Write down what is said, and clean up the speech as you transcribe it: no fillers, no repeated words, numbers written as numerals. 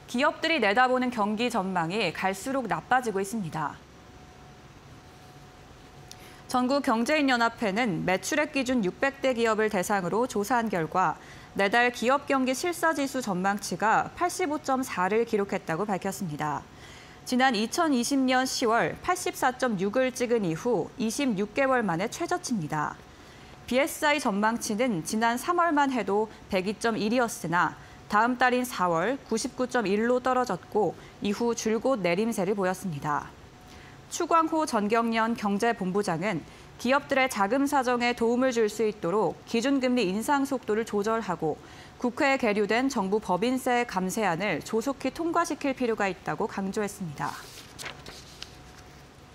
기업들이 내다보는 경기 전망이 갈수록 나빠지고 있습니다. 전국경제인연합회는 매출액 기준 600대 기업을 대상으로 조사한 결과 내달 기업 경기 실사지수 전망치가 85.4를 기록했다고 밝혔습니다. 지난 2020년 10월 84.6을 찍은 이후 26개월 만에 최저치입니다. BSI 전망치는 지난 3월만 해도 102.1이었으나 다음 달인 4월 99.1로 떨어졌고 이후 줄곧 내림세를 보였습니다. 추광호 전경련 경제본부장은 기업들의 자금 사정에 도움을 줄 수 있도록 기준금리 인상 속도를 조절하고 국회에 계류된 정부 법인세 감세안을 조속히 통과시킬 필요가 있다고 강조했습니다.